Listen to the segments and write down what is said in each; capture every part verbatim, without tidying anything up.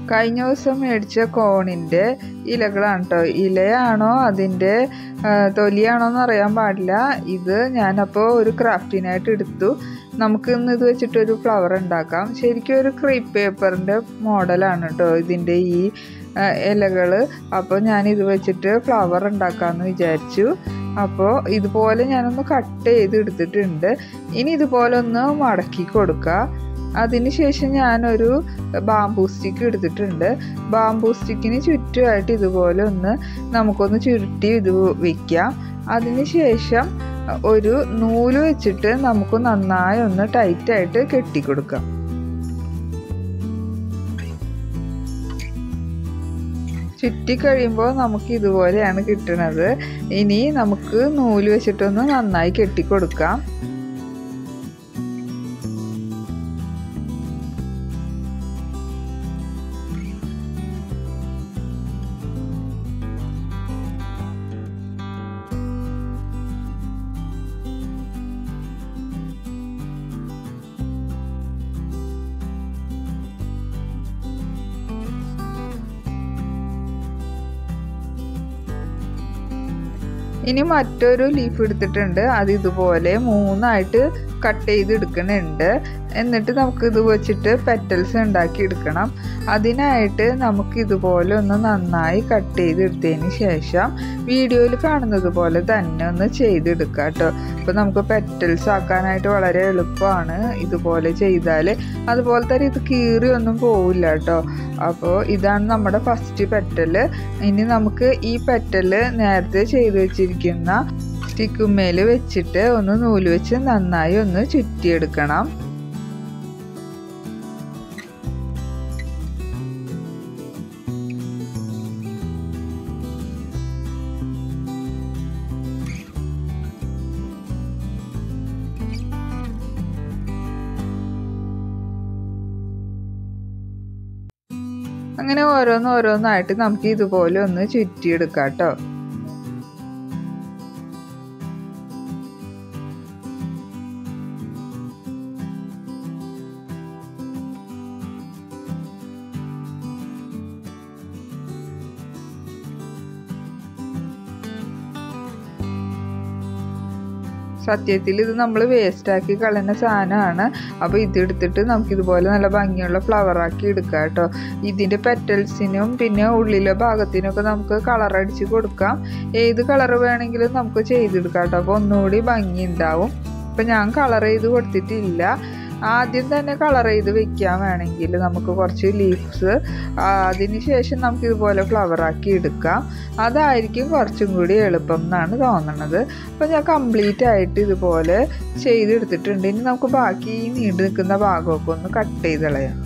കഴിഞ്ഞ ദിവസം മേടിച്ച കോണിൻ്റെ ഇലകളാണ് കേട്ടോ. ഇലയാണോ അതിൻ്റെ തൊലിയാണോ എന്ന് അറിയാൻ പാടില്ല. ഇത് ഞാനപ്പോൾ ഒരു ക്രാഫ്റ്റിനായിട്ട് എടുത്തു. നമുക്ക് ഇന്ന് ഇത് വെച്ചിട്ടൊരു ഫ്ലവർ ഉണ്ടാക്കാം. ശരിക്കും ഒരു ക്രീപ്പ് പേപ്പറിൻ്റെ മോഡലാണ് കേട്ടോ ഇതിൻ്റെ ഈ ഇലകൾ. അപ്പോൾ ഞാനിത് വെച്ചിട്ട് ഫ്ലവർ ഉണ്ടാക്കാമെന്ന് വിചാരിച്ചു. അപ്പോൾ ഇതുപോലെ ഞാനൊന്ന് കട്ട് ചെയ്ത് എടുത്തിട്ടുണ്ട്. ഇനി ഇതുപോലെ ഒന്ന് മടക്കി കൊടുക്കുക. അതിനുശേഷം ഞാനൊരു ബാംബൂ സ്റ്റിക്ക് എടുത്തിട്ടുണ്ട്. ബാംബൂ സ്റ്റിക്കിന് ചുറ്റുമായിട്ട് ഇതുപോലെ ഒന്ന് നമുക്കൊന്ന് ചുരുട്ടി ഇത് വയ്ക്കാം. അതിനുശേഷം ഒരു നൂല് വെച്ചിട്ട് നമുക്ക് നന്നായി ഒന്ന് ടൈറ്റായിട്ട് കെട്ടിക്കൊടുക്കാം. ചുറ്റി കഴിയുമ്പോൾ നമുക്ക് ഇതുപോലെയാണ് കിട്ടുന്നത്. ഇനി നമുക്ക് നൂല് വെച്ചിട്ടൊന്ന് നന്നായി കെട്ടിക്കൊടുക്കാം. ഇനി മറ്റൊരു ലീഫ് എടുത്തിട്ടുണ്ട്. അത് ഇതുപോലെ മൂന്നായിട്ട് കട്ട് ചെയ്ത് എടുക്കുന്നുണ്ട്. എന്നിട്ട് നമുക്ക് ഇത് വെച്ചിട്ട് പെറ്റൽസ് ഉണ്ടാക്കി എടുക്കണം. അതിനായിട്ട് നമുക്ക് ഇതുപോലെ ഒന്ന് നന്നായി കട്ട് ചെയ്തെടുത്തതിന് ശേഷം വീഡിയോയിൽ കാണുന്നത് പോലെ തന്നെ ഒന്ന് ചെയ്തെടുക്കുക കേട്ടോ. അപ്പോൾ നമുക്ക് പെറ്റൽസ് ആക്കാനായിട്ട് വളരെ എളുപ്പമാണ് ഇതുപോലെ ചെയ്താൽ. അതുപോലെ തന്നെ ഇത് കീറിയൊന്നും പോവില്ല കേട്ടോ. അപ്പോൾ ഇതാണ് നമ്മുടെ ഫസ്റ്റ് പെറ്റൽ. ഇനി നമുക്ക് ഈ പെറ്റൽ നേരത്തെ ചെയ്ത് വെച്ചിരിക്കുന്ന സ്റ്റിക്കുമേൽ വെച്ചിട്ട് ഒന്ന് നൂല് വെച്ച് നന്നായി ഒന്ന് ചുറ്റിയെടുക്കണം. അങ്ങനെ ഓരോന്ന് ഓരോന്നായിട്ട് നമുക്ക് ഇതുപോലെ ഒന്ന് ചുറ്റിയെടുക്കാം കേട്ടോ. സത്യത്തിൽ ഇത് നമ്മൾ വേസ്റ്റാക്കി കളയുന്ന സാധനമാണ്. അപ്പോൾ ഇതെടുത്തിട്ട് നമുക്കിതുപോലെ നല്ല ഭംഗിയുള്ള ഫ്ലവറാക്കി എടുക്കാം കേട്ടോ. ഇതിൻ്റെ പെറ്റൽസിനും പിന്നെ ഉള്ളിലെ ഭാഗത്തിനൊക്കെ നമുക്ക് കളർ അടിച്ച് കൊടുക്കാം. ഏത് കളർ വേണമെങ്കിലും നമുക്ക് ചെയ്തെടുക്കാം കേട്ടോ. അപ്പോൾ ഒന്നുകൂടി ഭംഗി ഉണ്ടാവും. അപ്പം ഞാൻ കളർ ചെയ്ത് കൊടുത്തിട്ടില്ല. ആദ്യം തന്നെ കളർ ചെയ്ത് വെക്കാൻ വേണമെങ്കിൽ നമുക്ക് കുറച്ച് ലീവ്സ് അതിന് ശേഷം നമുക്ക് ഇതുപോലെ ഫ്ലവറാക്കി എടുക്കാം. അതായിരിക്കും കുറച്ചും കൂടി എളുപ്പം എന്നാണ് തോന്നുന്നത്. അപ്പോൾ ഞാൻ കംപ്ലീറ്റ് ആയിട്ട് ഇതുപോലെ ചെയ്തെടുത്തിട്ടുണ്ട്. ഇനി നമുക്ക് ബാക്കി ഈ നീണ്ടു നിൽക്കുന്ന ഭാഗമൊക്കെ ഒന്ന് കട്ട് ചെയ്ത് കളയാം.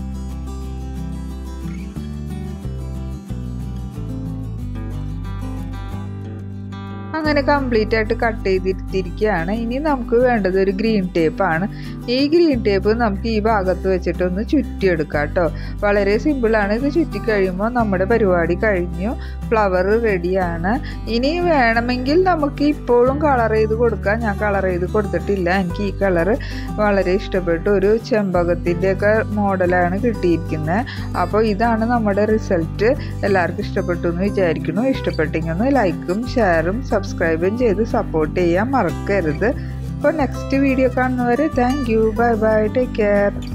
അങ്ങനെ കംപ്ലീറ്റ് ആയിട്ട് കട്ട് ചെയ്തിരിക്കുകയാണ്. ഇനി നമുക്ക് വേണ്ടത് ഒരു ഗ്രീൻ ടേപ്പാണ്. ഈ ഗ്രീൻ ടേപ്പ് നമുക്ക് ഈ ഭാഗത്ത് വെച്ചിട്ടൊന്ന് ചുറ്റിയെടുക്കാം കേട്ടോ. വളരെ സിമ്പിളാണ്. ഇത് ചുറ്റിക്കഴിയുമ്പോൾ നമ്മുടെ പരിപാടി കഴിഞ്ഞു. ഫ്ലവർ റെഡിയാണ്. ഇനി വേണമെങ്കിൽ നമുക്ക് ഇപ്പോഴും കളർ ചെയ്ത് കൊടുക്കാം. ഞാൻ കളർ ചെയ്ത് കൊടുത്തിട്ടില്ല. എനിക്ക് ഈ കളർ വളരെ ഇഷ്ടപ്പെട്ടു. ഒരു ചെമ്പകത്തിൻ്റെയൊക്കെ മോഡലാണ് കിട്ടിയിരിക്കുന്നത്. അപ്പോൾ ഇതാണ് നമ്മുടെ റിസൾട്ട്. എല്ലാവർക്കും ഇഷ്ടപ്പെട്ടു എന്ന് വിചാരിക്കുന്നു. ഇഷ്ടപ്പെട്ടെങ്കിൽ ഒന്ന് ലൈക്കും ഷെയറും സബ്സ്ക്രൈബും ചെയ്ത് സപ്പോർട്ട് ചെയ്യാൻ മറക്കരുത്. അപ്പോൾ നെക്സ്റ്റ് വീഡിയോ കാണുന്നവരെ thank you. Bye bye. Take care.